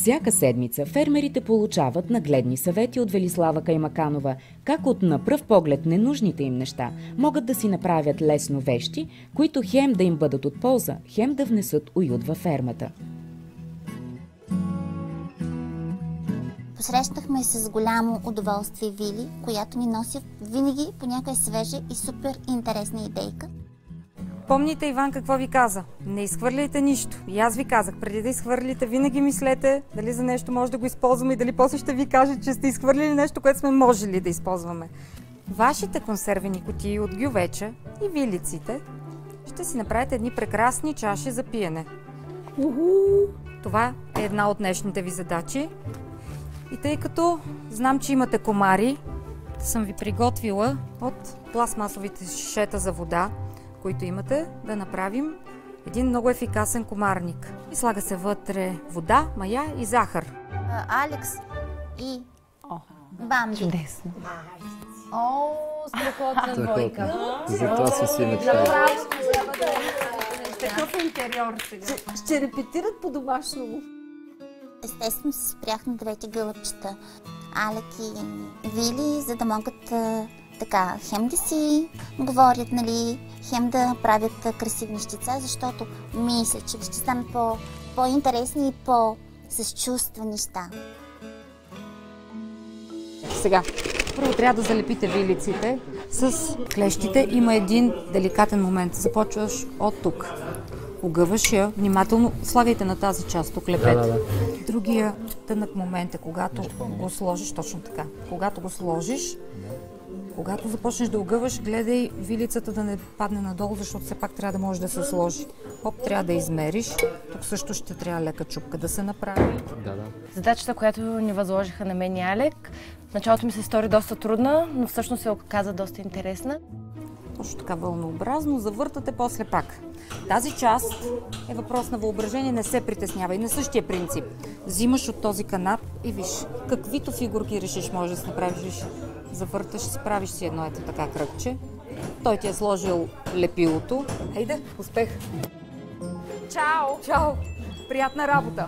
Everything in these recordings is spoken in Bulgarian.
Всяка седмица фермерите получават нагледни съвети от Велислава Каймаканова, как от на пръв поглед ненужните им неща могат да си направят лесно вещи, които хем да им бъдат от полза, хем да внесат уют във фермата. Посрещнахме се с голямо удоволствие Вили, която ни носи винаги по някоя свежа и супер интересна идейка. Помните, Иван, какво ви каза? Не изхвърляйте нищо. И аз ви казах, преди да изхвърлите, винаги мислете дали за нещо може да го използваме и дали после ще ви кажа, че сте изхвърлили нещо, което сме можели да използваме. Вашите консервени кутии от гювеча и вилиците ще си направите едни прекрасни чаши за пиене. Това е една от днешните ви задачи. И тъй като знам, че имате комари, съм ви приготвила от пластмасовите шишета за вода, които имате, да направим един много ефикасен комарник. И слага се вътре вода, мая и захар. Алекс и Бамби. Чудесно. О, страхотна двойка. Затова си мечтали. Такъв интериор сега. Ще репетират по-домашному. Естествено се спрях на двете гълъбчета, Алек и Вили, за да могат така хем да си говорят, нали, хем да правят красиви нещица, защото мисля, че ще станат по-интересни и с чувства неща. Сега, първо трябва да залепите вилиците с клещите. Има един деликатен момент. Започваш от тук. Огъваш я, внимателно слагайте на тази част, тук лепете. Другия тънък момент е, когато го сложиш, точно така. Когато го сложиш, когато започнеш да огъваш, гледай вилицата да не падне надолу, защото все пак трябва да може да се сложи. Хоп, трябва да измериш. Тук също ще трябва лека чупка да се направи. Задачата, която ни възложиха на мен и Алек, в началото ми се стори доста трудна, но всъщност се оказа доста интересна. Точно така вълнообразно, завъртате после пак. Тази част е въпрос на въображение, не се притеснява и на същия принцип. Взимаш от този канат и виж, каквито фигурки решиш, може да си направиш. Виж, завърташ си, правиш си едно ето така кръгче. Той ти е сложил лепилото. Хайде, успех! Чао! Чао! Приятна работа!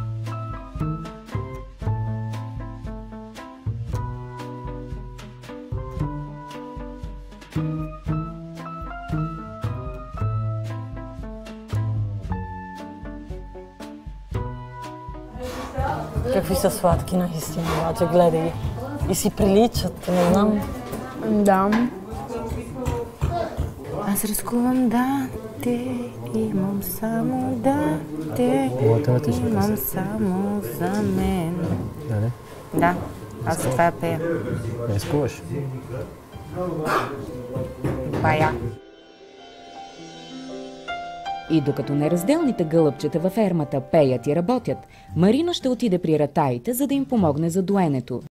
Какви са сладки наистина, обаче гледай ги. И си приличат, не знам. Да. Аз рискувам да те имам само да те имам само за мен. Да, аз за това я пея. Не рискуваш? Бая. И докато неразделните гълъбчета във фермата пеят и работят, Марина ще отиде при ратаите, за да им помогне за доенето.